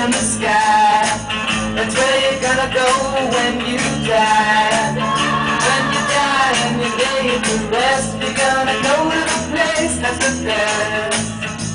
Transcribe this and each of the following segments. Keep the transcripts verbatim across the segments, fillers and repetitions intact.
in the sky. That's where you're gonna go when you die. When you die and you lay to rest, you're gonna go to the place that's the best.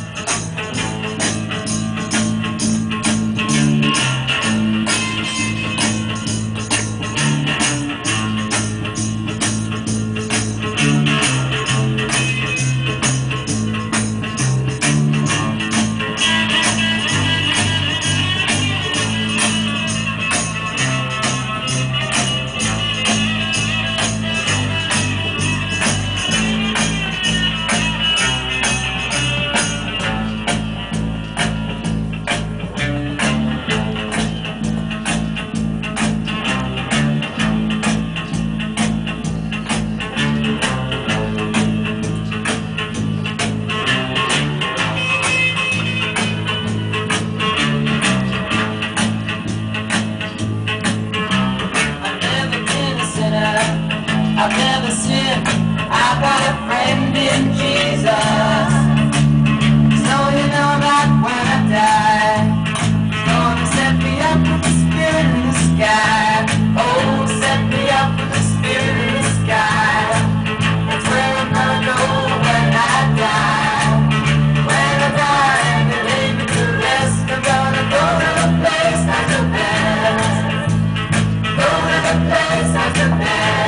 I've never sinned, I've got a friend in Jesus. So you know that when I die, He's gonna set me up with the Spirit in the sky. Oh, set me up with the Spirit in the sky. That's where I'm gonna go when I die. When I die and they lay me to rest, I'm gonna go to the place that's the best. Go to the place that's the best.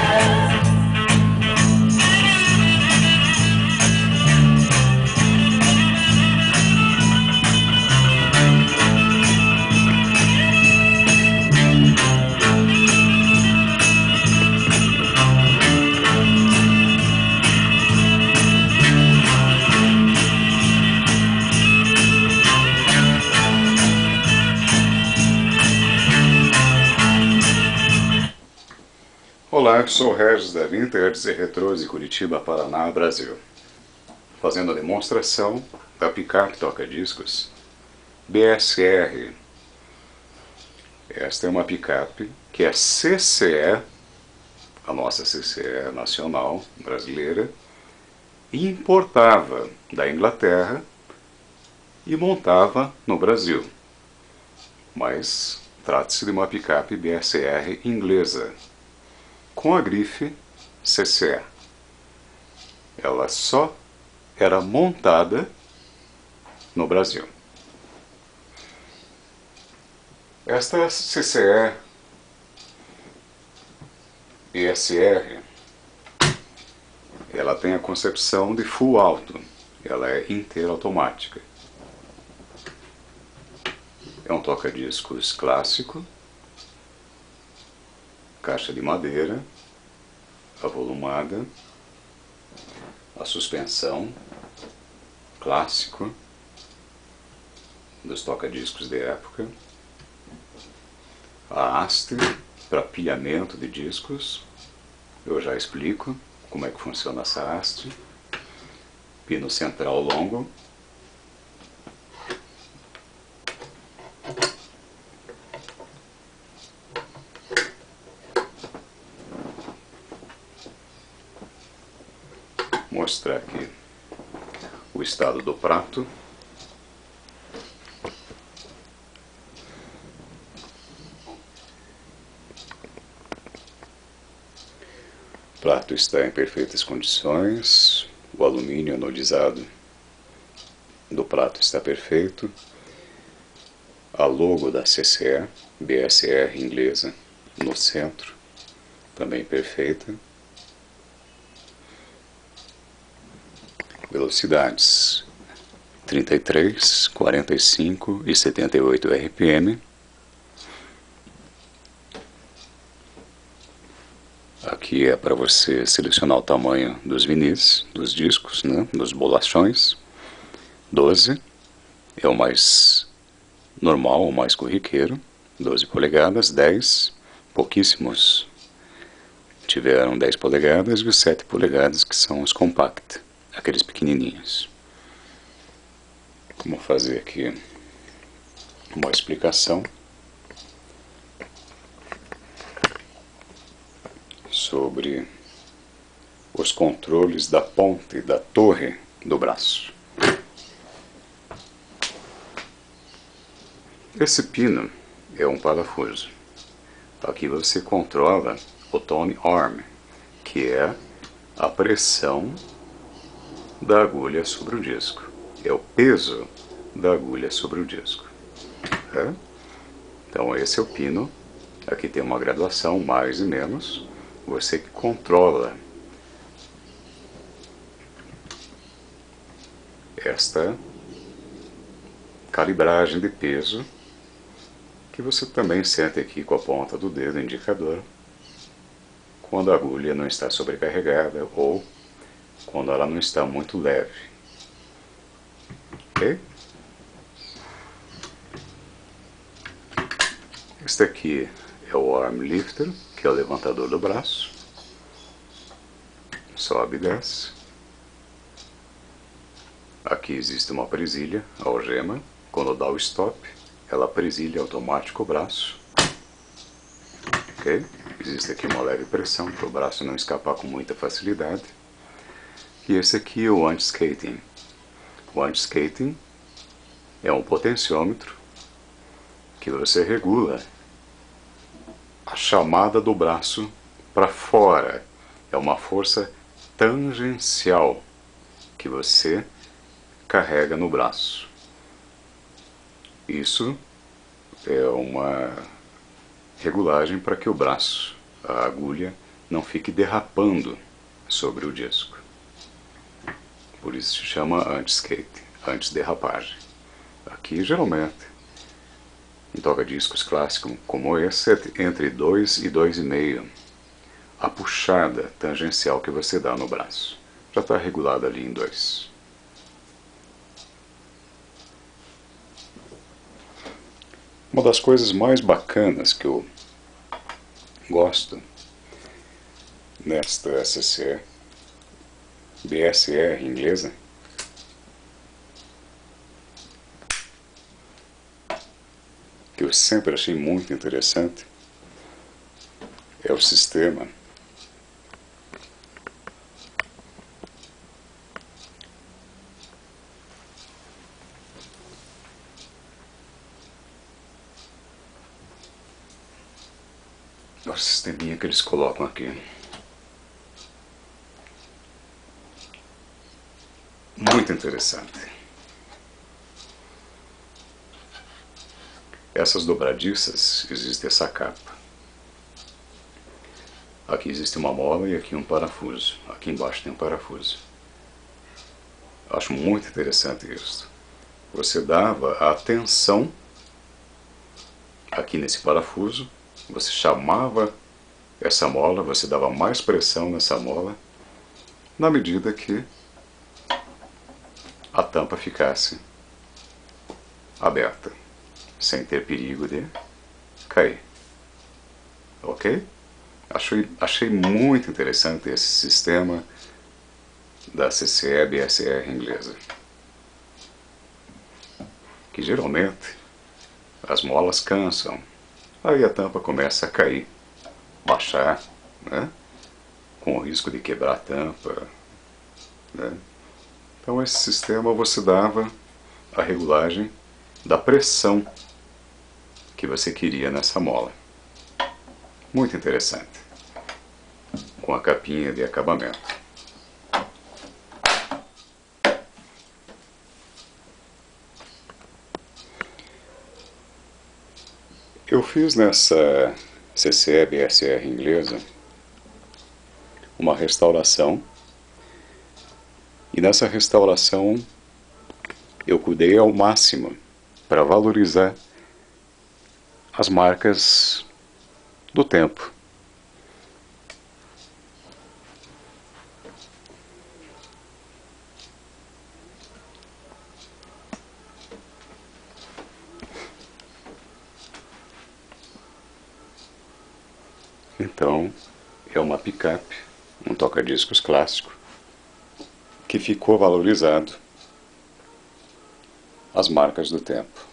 Olá, eu sou o Regis da Vintage e Retrôs de Curitiba, Paraná, Brasil, fazendo a demonstração da picape toca-discos B S R. Esta é uma picape que é C C E, a nossa C C E nacional brasileira, e importava da Inglaterra e montava no Brasil. Mas trata-se de uma picape B S R inglesa, com a grife C C E. Ela só era montada no Brasil. Esta C C E B S R, ela tem a concepção de full auto, ela é inteira automática. É um toca-discos clássico, caixa de madeira, avolumada, a suspensão, clássico, dos toca-discos de época, a haste para pilhamento de discos, eu já explico como é que funciona essa haste, pino central longo, mostrar aqui o estado do prato. O prato está em perfeitas condições, o alumínio anodizado do prato está perfeito, a logo da C C E, B S R inglesa, no centro, também perfeita. Velocidades trinta e três, quarenta e cinco e setenta e oito R P M. Aqui é para você selecionar o tamanho dos vinis, dos discos, né, dos bolachões. doze é o mais normal, o mais corriqueiro. doze polegadas, dez, pouquíssimos tiveram dez polegadas e os sete polegadas que são os compact, aqueles pequenininhos. Vamos fazer aqui uma explicação sobre os controles da ponte da torre do braço. Esse pino é um parafuso. Aqui você controla o tone arm, que é a pressão da agulha sobre o disco. É o peso da agulha sobre o disco. É? Então esse é o pino. Aqui tem uma graduação, mais e menos. Você que controla esta calibragem de peso, que você também sente aqui com a ponta do dedo indicador, quando a agulha não está sobrecarregada ou quando ela não está muito leve. Ok? Este aqui é o arm lifter, que é o levantador do braço. Sobe e desce. Aqui existe uma presilha, algema. Quando dá o stop, ela presilha automático o braço. Ok? Existe aqui uma leve pressão para o braço não escapar com muita facilidade. E esse aqui é o anti-skating. O anti-skating é um potenciômetro que você regula a chamada do braço para fora. É uma força tangencial que você carrega no braço. Isso é uma regulagem para que o braço, a agulha, não fique derrapando sobre o disco. Por isso se chama anti-skate, anti-derrapagem. Aqui, geralmente, em toca-discos clássicos como esse, é entre dois e dois vírgula cinco. A puxada tangencial que você dá no braço já está regulada ali em dois. Uma das coisas mais bacanas que eu gosto nesta C C B S R inglesa que eu sempre achei muito interessante é o sistema o sisteminha que eles colocam aqui. Muito interessante. Essas dobradiças, existe essa capa. Aqui existe uma mola e aqui um parafuso. Aqui embaixo tem um parafuso. Acho muito interessante isso. Você dava a tensão aqui nesse parafuso, você chamava essa mola, você dava mais pressão nessa mola, na medida que a tampa ficasse aberta, sem ter perigo de cair. Ok? Achei, achei muito interessante esse sistema da C C E B S R inglesa. Que geralmente as molas cansam, aí a tampa começa a cair, baixar, né? Com o risco de quebrar a tampa, né? Então esse sistema você dava a regulagem da pressão que você queria nessa mola. Muito interessante. Com a capinha de acabamento. Eu fiz nessa C C E B S R inglesa uma restauração, e nessa restauração eu cuidei ao máximo para valorizar as marcas do tempo. Então, é uma picape, um toca-discos clássico, que ficou valorizado as marcas do tempo.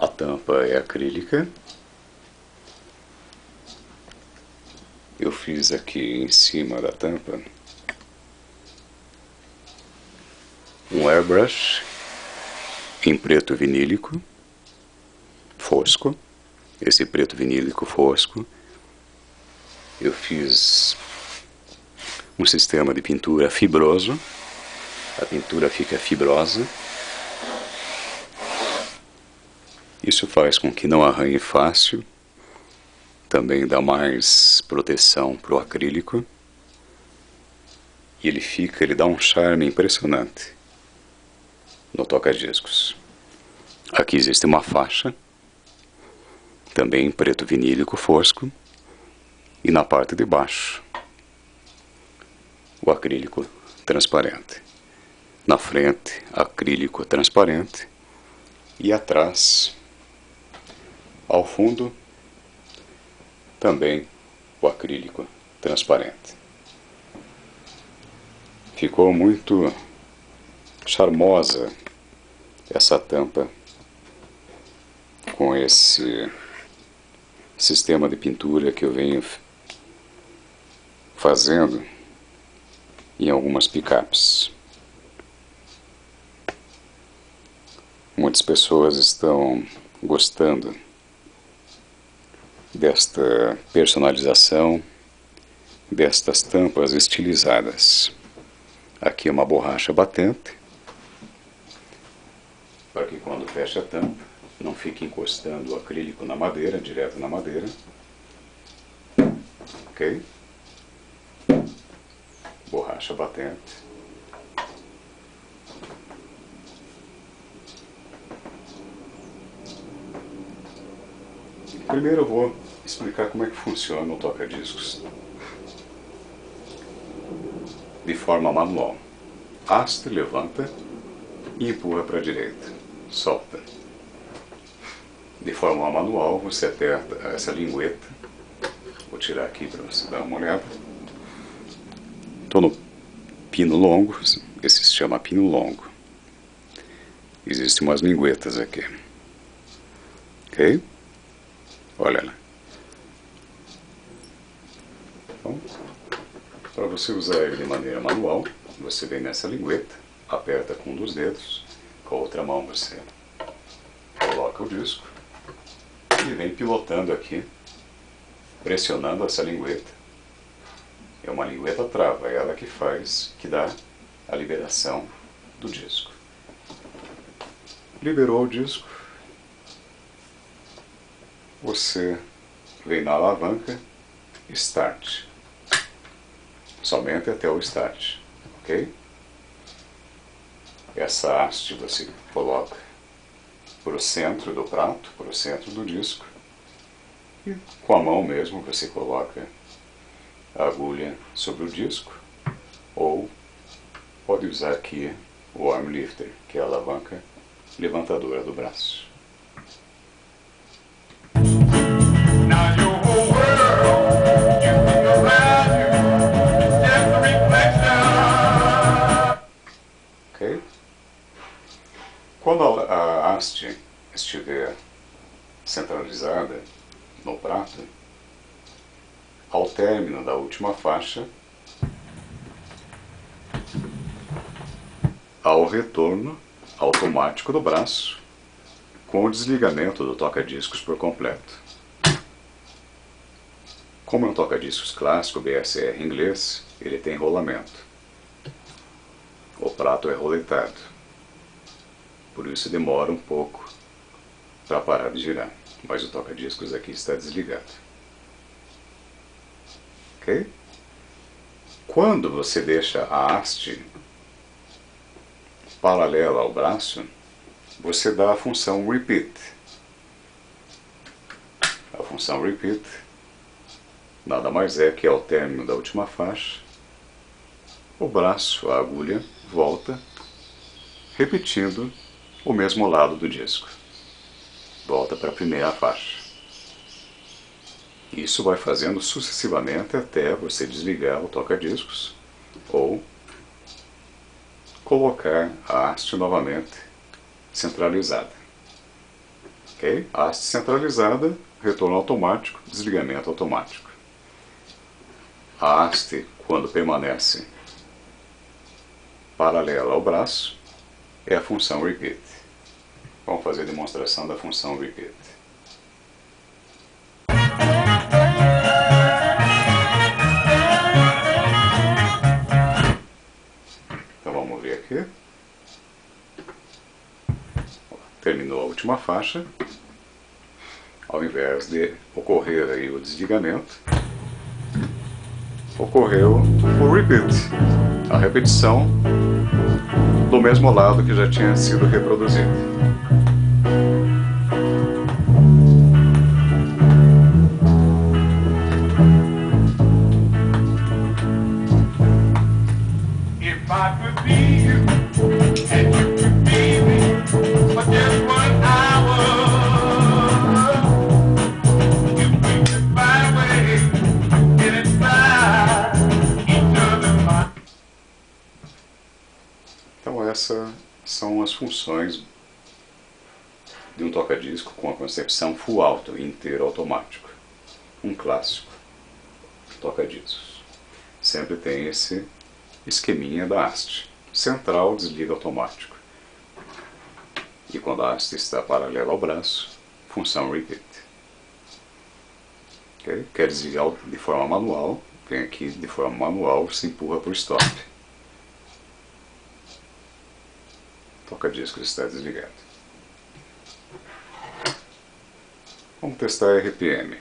A tampa é acrílica. Eu fiz aqui em cima da tampa um airbrush em preto vinílico fosco. Esse preto vinílico fosco eu fiz um sistema de pintura fibroso. A pintura fica fibrosa. Isso faz com que não arranhe fácil. Também dá mais proteção para o acrílico. E ele fica, ele dá um charme impressionante no toca-discos. Aqui existe uma faixa, também em preto vinílico fosco. E na parte de baixo, o acrílico transparente. Na frente, acrílico transparente. E atrás, ao fundo, também o acrílico transparente. Ficou muito charmosa essa tampa com esse sistema de pintura que eu venho fazendo em algumas picapes. Muitas pessoas estão gostando desta personalização, destas tampas estilizadas. Aqui é uma borracha batente, para que quando fecha a tampa não fique encostando o acrílico na madeira, direto na madeira. Ok? Borracha batente. Primeiro eu vou explicar como é que funciona o toca-discos de forma manual. Haste, levanta e empurra para a direita. Solta. De forma manual você aperta essa lingueta. Vou tirar aqui para você dar uma olhada. Estou no pino longo. Esse se chama pino longo. Existem umas linguetas aqui. Ok? Olha lá. Então, para você usar ele de maneira manual, você vem nessa lingueta, aperta com um dos dedos, com a outra mão você coloca o disco e vem pilotando aqui, pressionando essa lingueta. É uma lingueta trava, é ela que faz, que dá a liberação do disco. Liberou o disco. Você vem na alavanca Start. Somente até o Start, ok? Essa haste você coloca para o centro do prato, para o centro do disco. E com a mão mesmo você coloca a agulha sobre o disco. Ou pode usar aqui o arm lifter, que é a alavanca levantadora do braço. Quando a, a haste estiver centralizada no prato, ao término da última faixa, há o retorno automático do braço com o desligamento do toca-discos por completo. Como é um toca-discos clássico B S R inglês, ele tem rolamento. O prato é roletado. Por isso demora um pouco para parar de girar. Mas o toca-discos aqui está desligado. Ok? Quando você deixa a haste paralela ao braço, você dá a função repeat. A função repeat nada mais é que ao término da última faixa, o braço, a agulha, volta, repetindo o mesmo lado do disco. Volta para a primeira faixa. Isso vai fazendo sucessivamente até você desligar o toca-discos ou colocar a haste novamente centralizada. Ok? Haste centralizada, retorno automático, desligamento automático. A haste, quando permanece paralela ao braço, é a função repeat. Vamos fazer a demonstração da função repeat. Então vamos ver aqui. Terminou a última faixa. Ao invés de ocorrer aí o desligamento, ocorreu o repeat, a repetição do mesmo lado que já tinha sido reproduzido. If I could be you and you could be me for just one hour, you make the right way to get inside each other's mind. Então essas são as funções de um toca-disco com a concepção full auto, inteiro automático. Um clássico toca-discos. Sempre tem esse esqueminha da haste. Central, desliga automático. E quando a haste está paralela ao braço, função repeat. Okay? Quer desligar de forma manual, vem aqui de forma manual, se empurra para o stop. Toca-disco está desligado. Vamos testar R P M.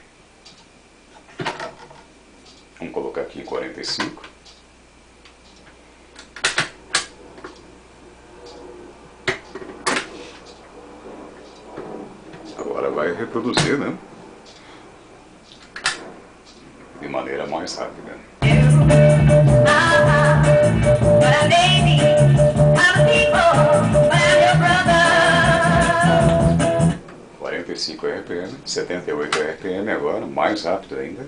Vamos colocar aqui em quarenta e cinco. Agora vai reproduzir, né? De maneira mais rápida. quarenta e cinco R P M, setenta e oito R P M agora, mais rápido ainda.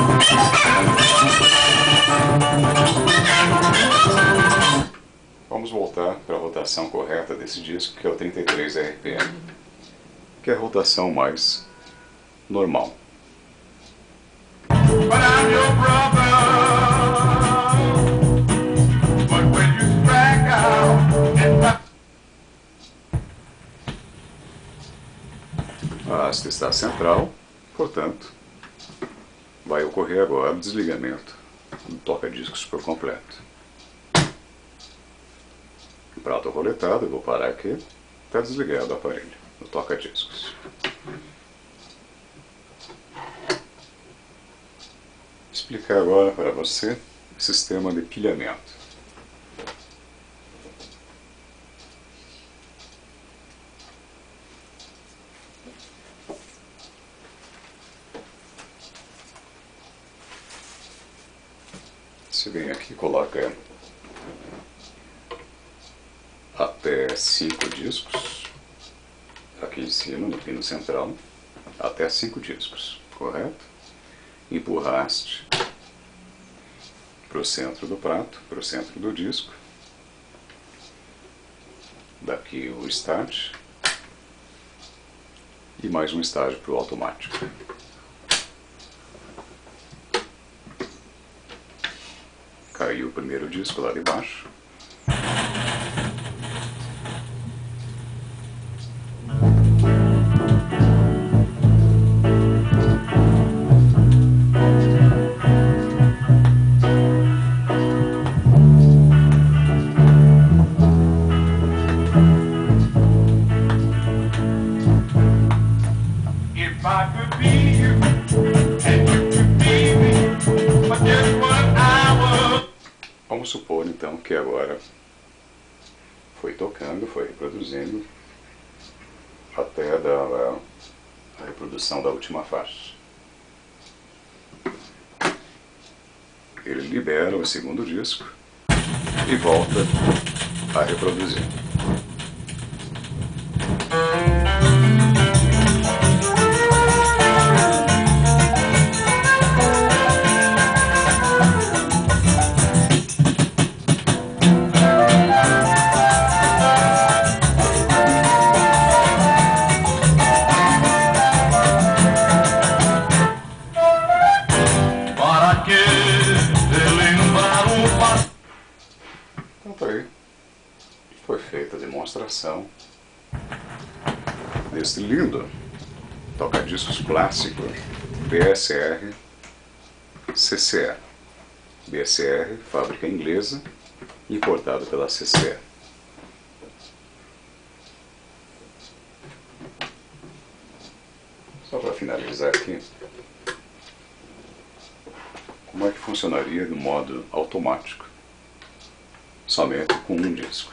Vamos voltar para a rotação correta desse disco, que é o trinta e três R P M, que é a rotação mais normal. But I'm your brother. But when you strike out and A haste está central, portanto, vai ocorrer agora o desligamento do toca-discos por completo. O prato roletado, eu vou parar aqui, está desligado o aparelho, o toca-discos. Explicar agora para você o sistema de pilhamento. Você vem aqui e coloca até cinco discos, aqui em cima, no pino central, até cinco discos, correto? Empurra a haste para o centro do prato, para o centro do disco. Daqui o start e mais um estágio para o automático. Caiu o primeiro disco lá de baixo. if I could be you and you could be me for just one hour. Vamos supor então que agora foi tocando, foi reproduzindo até da, a reprodução da última faixa. Ele libera o segundo disco e volta a reproduzir. demonstração deste lindo toca-discos clássico B S R C C E. B S R, fábrica inglesa, importado pela C C E. Só para finalizar aqui, como é que funcionaria no modo automático, somente com um disco.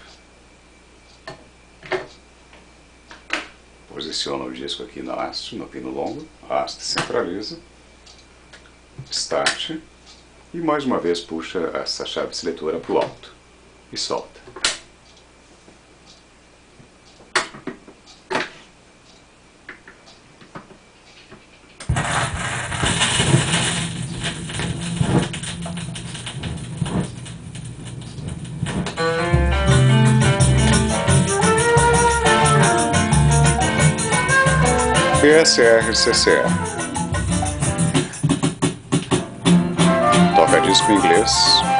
Posiciona o disco aqui na haste, no pino longo, a haste centraliza, start, e mais uma vez puxa essa chave seletora para o alto e solta. B S R C C E. Toca-disco em inglês.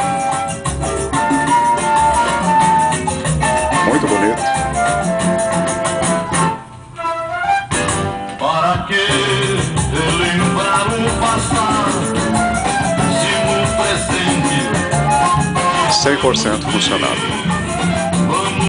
Muito bonito. Para que relembrar o passado se no presente cem por cento funcional.